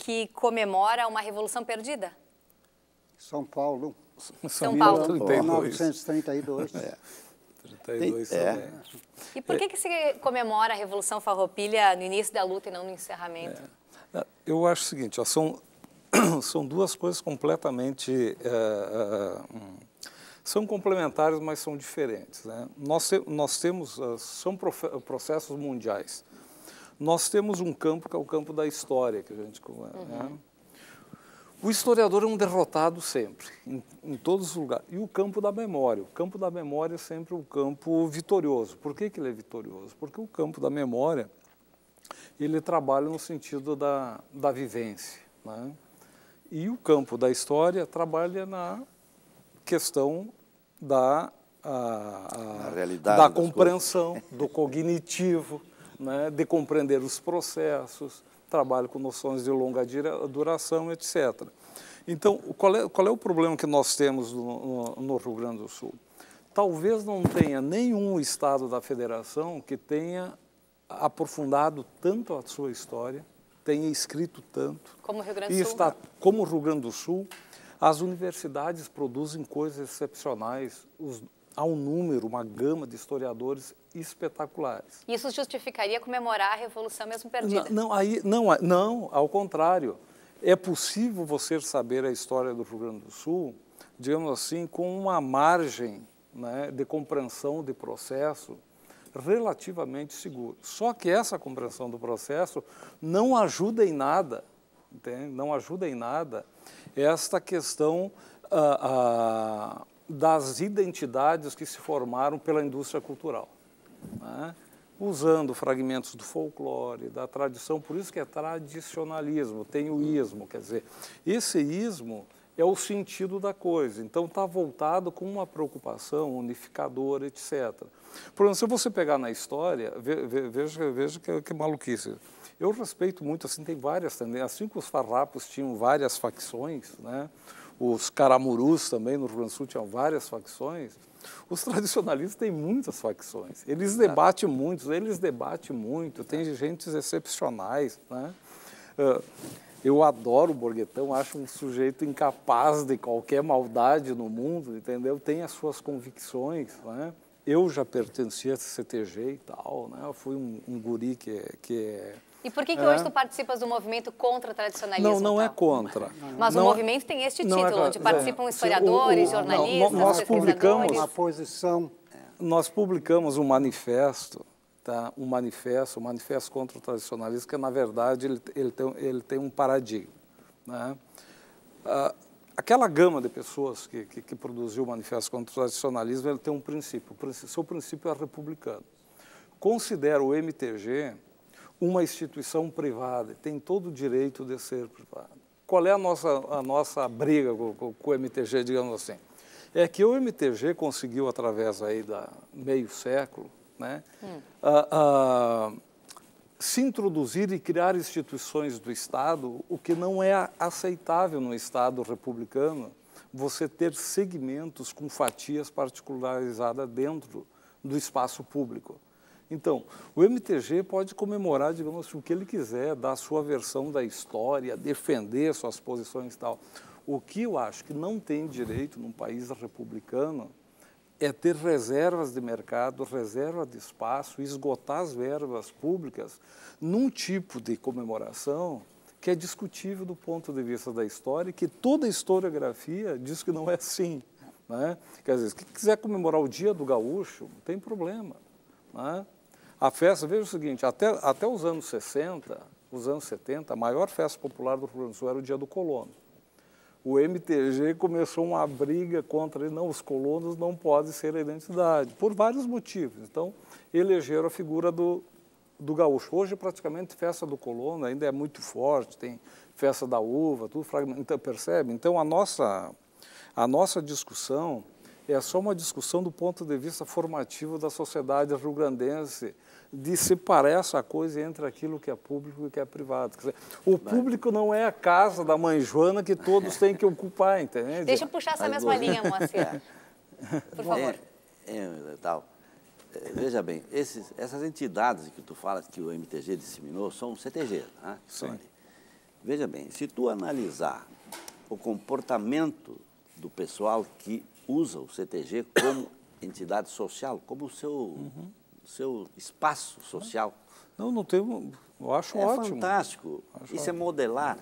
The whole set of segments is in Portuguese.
que comemora uma revolução perdida? São Paulo. São Paulo. 1932. 32 também. E por que se comemora a Revolução Farroupilha no início da luta e não no encerramento? Eu acho o seguinte, ó, são duas coisas completamente... são complementares, mas são diferentes, né? Nós temos... são processos mundiais. Nós temos um campo que é o campo da história, que a gente... né? O historiador é um derrotado sempre, em todos os lugares. E o campo da memória. O campo da memória é sempre um campo vitorioso. Por que ele é vitorioso? Porque o campo da memória, ele trabalha no sentido da vivência, né? E o campo da história trabalha na questão da compreensão, do cognitivo, né? De compreender os processos, trabalho com noções de longa duração, etc. Então, qual é o problema que nós temos no Rio Grande do Sul? Talvez não tenha nenhum estado da federação que tenha aprofundado tanto a sua história, tenha escrito tanto. Como o Rio Grande do Sul. Como o Rio Grande do Sul, as universidades produzem coisas excepcionais. Há um número, uma gama de historiadores espetaculares. Isso justificaria comemorar a Revolução mesmo perdida? Não, ao contrário. É possível você saber a história do Rio Grande do Sul, digamos assim, com uma margem, né, de compreensão de processo relativamente seguro. Só que essa compreensão do processo não ajuda em nada, entende? Não ajuda em nada esta questão das identidades que se formaram pela indústria cultural, né? Usando fragmentos do folclore, da tradição, por isso que é tradicionalismo, tem o ismo, quer dizer, esse ismo é o sentido da coisa, então está voltado com uma preocupação unificadora, etc. Por exemplo, se você pegar na história, veja que maluquice. Eu respeito muito, assim, tem várias tendências, assim que os farrapos tinham várias facções, né? Os caramurus também no Rio Grande do Sul tinham várias facções. Os tradicionalistas têm muitas facções. Eles debatem muito, tem gente excepcionais, né? Eu adoro o Borguetão, acho um sujeito incapaz de qualquer maldade no mundo, entendeu? Tem as suas convicções, né? Eu já pertencia a CTG e tal, né? Eu fui um guri que E por que hoje tu participas do movimento contra o tradicionalismo? Não é contra. Mas o movimento tem este título, onde participam historiadores, jornalistas, pesquisadores. Nós publicamos um manifesto, tá? Um manifesto contra o tradicionalismo, que na verdade ele tem um paradigma, né? Aquela gama de pessoas que produziu o manifesto contra o tradicionalismo, ele tem um princípio. Seu princípio é republicano. Considera o MTG uma instituição privada, tem todo o direito de ser privada. Qual é a nossa briga com o MTG, digamos assim? É que o MTG conseguiu, através aí da meio século, né, se introduzir e criar instituições do Estado, o que não é aceitável no Estado republicano, você ter segmentos com fatias particularizadas dentro do espaço público. Então, o MTG pode comemorar, digamos assim, o que ele quiser, dar a sua versão da história, defender suas posições e tal. O que eu acho que não tem direito num país republicano é ter reservas de mercado, reserva de espaço, esgotar as verbas públicas num tipo de comemoração que é discutível do ponto de vista da história e que toda a historiografia diz que não é assim, né? Quer dizer, se quiser comemorar o Dia do Gaúcho, não tem problema, né? A festa, veja o seguinte, até os anos 60, os anos 70, a maior festa popular do Rio Grande do Sul era o Dia do Colono. O MTG começou uma briga contra ele, não, os colonos não podem ser a identidade, por vários motivos. Então, elegeram a figura do gaúcho. Hoje, praticamente, festa do colono ainda é muito forte, tem festa da uva, tudo fragmentado, então, percebe? Então, a nossa discussão é só uma discussão do ponto de vista formativo da sociedade rio-grandense, de separar essa coisa entre aquilo que é público e que é privado. Quer dizer, o público não é a casa da mãe Joana que todos têm que ocupar, entende? Deixa eu puxar essa mesma linha, Moacir. Por favor. Veja bem, essas entidades que tu falas que o MTG disseminou são CTG, né? Veja bem, se tu analisar o comportamento do pessoal que usa o CTG como entidade social, como seu espaço social. Não tem, eu acho ótimo. Fantástico. Isso é modelar.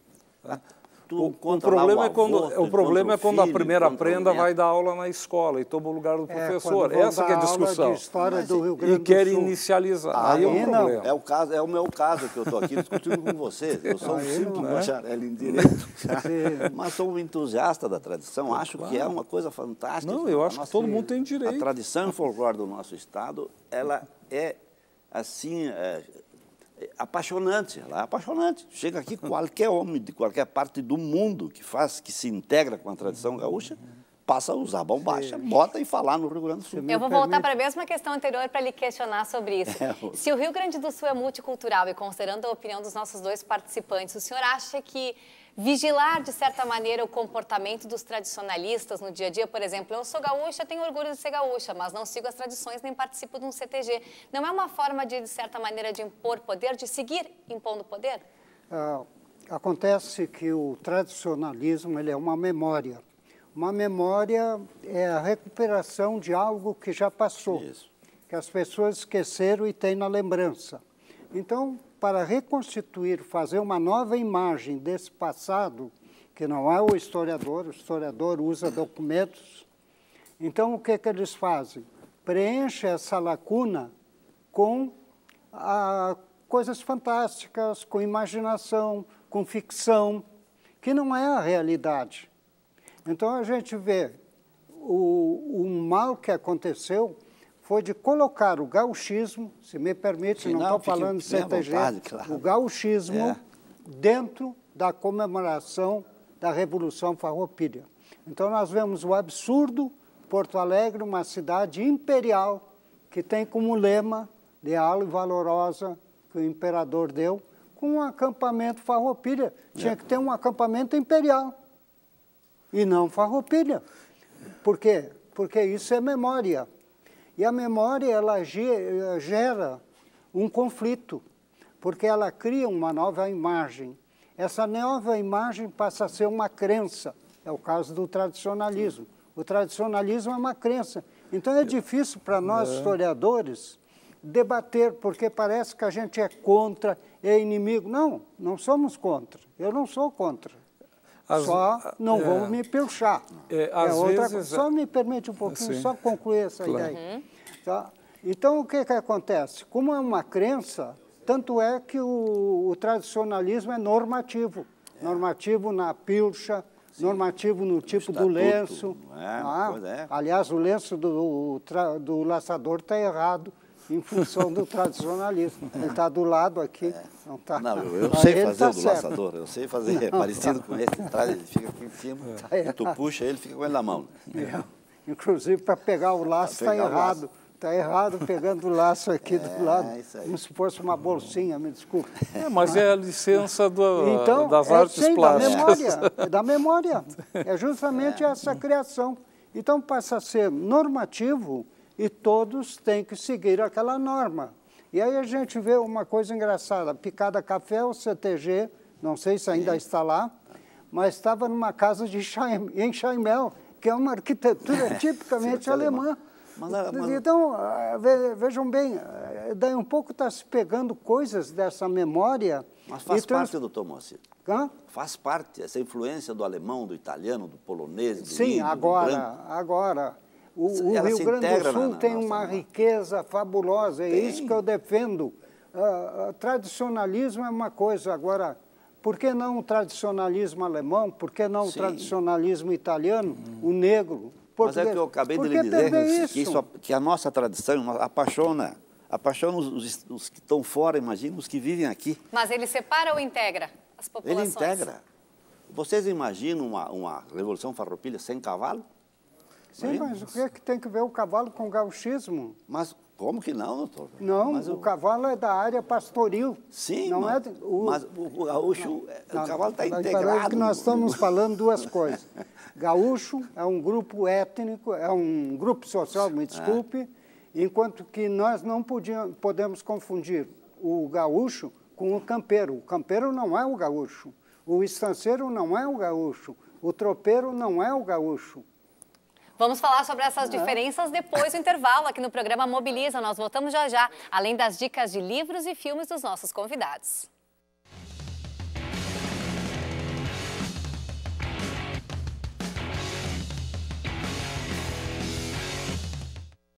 O problema é quando a primeira prenda vai dar aula na escola e toma o lugar do professor. Essa que é a discussão. E quer inicializar. Aí é um problema. É o meu caso que eu estou aqui discutindo com vocês. Eu sou um simples bacharel em Direito, mas sou um entusiasta da tradição. Acho que é uma coisa fantástica. Não, eu acho que todo mundo tem direito. A tradição e folclore do nosso Estado, ela é, assim... apaixonante, ela é apaixonante. Chega aqui qualquer homem de qualquer parte do mundo que se integra com a tradição gaúcha, passa a usar a bombacha, bota e falar no Rio Grande do Sul. Eu vou voltar para a mesma questão anterior para lhe questionar sobre isso. Se o Rio Grande do Sul é multicultural e considerando a opinião dos nossos dois participantes, o senhor acha que vigilar, de certa maneira, o comportamento dos tradicionalistas no dia a dia, por exemplo, eu sou gaúcha, tenho orgulho de ser gaúcha, mas não sigo as tradições nem participo de um CTG. Não é uma forma de certa maneira, de impor poder, de seguir impondo poder? Acontece que o tradicionalismo ele é uma memória. Uma memória é a recuperação de algo que já passou, que as pessoas esqueceram e têm na lembrança. Então, para reconstituir, fazer uma nova imagem desse passado, que não é o historiador usa documentos. Então, o que eles fazem? Preenche essa lacuna com coisas fantásticas, com imaginação, com ficção, que não é a realidade. Então, a gente vê o mal que aconteceu foi de colocar o gauchismo, se me permite, não estou falando de CTG, claro. O gauchismo dentro da comemoração da Revolução Farroupilha. Então, nós vemos o absurdo, Porto Alegre, uma cidade imperial, que tem como lema, leal e valorosa, que o imperador deu, com um acampamento Farroupilha. Tinha que ter um acampamento imperial, e não Farroupilha. Por quê? Porque isso é memória. E a memória, ela gera um conflito, porque ela cria uma nova imagem. Essa nova imagem passa a ser uma crença. É o caso do tradicionalismo. O tradicionalismo é uma crença. Então é difícil para nós, historiadores, debater, porque parece que a gente é contra, é inimigo. Não, não somos contra. Eu não sou contra. Só não vou me pilchar. Só me permite um pouquinho, só concluir essa ideia. Tá? Então, o que acontece? Como é uma crença, tanto é que o tradicionalismo é normativo. Normativo na pilcha, normativo no tipo do lenço. Aliás, o lenço do laçador está errado em função do tradicionalismo. Ele está do lado aqui. Não, tá. Não, eu sei fazer o do laçador, eu sei fazer parecido com esse. Ele fica aqui em cima, e tu puxa ele, fica com ele na mão. Inclusive, para pegar o laço está errado. Está errado pegando o laço aqui do lado, como se fosse uma bolsinha, me desculpe. Mas é a licença das artes plásticas. Da memória. É justamente essa criação. Então, passa a ser normativo e todos têm que seguir aquela norma. E aí a gente vê uma coisa engraçada. Picada Café, o CTG, não sei se ainda está lá, mas estava numa casa em Chaimel, que é uma arquitetura tipicamente alemã. Então, vejam bem, daí um pouco está se pegando coisas dessa memória. Mas faz parte, doutor Moacir. Faz parte essa influência do alemão, do italiano, do polonês, do sim, índio, agora. O Rio Grande do Sul tem uma riqueza fabulosa, é isso que eu defendo. Tradicionalismo é uma coisa, agora, por que não o tradicionalismo alemão? Por que não o tradicionalismo italiano, o negro? Mas é que eu acabei de lhe dizer que a nossa tradição apaixona os que estão fora, imagina, os que vivem aqui. Mas ele separa ou integra as populações? Ele integra. Vocês imaginam uma Revolução Farroupilha sem cavalo? Sim, mas o que é que tem que ver o cavalo com o gauchismo? Mas como que não, doutor? Não, o cavalo é da área pastoril. Sim, não mas o gaúcho, o cavalo está integrado. Parece que nós estamos falando duas coisas. Gaúcho é um grupo étnico, é um grupo social, me desculpe, enquanto que nós não podemos confundir o gaúcho com o campeiro. O campeiro não é o gaúcho, o estanceiro não é o gaúcho, o tropeiro não é o gaúcho. Vamos falar sobre essas diferenças depois do intervalo aqui no programa Mobiliza. Nós voltamos já já, além das dicas de livros e filmes dos nossos convidados.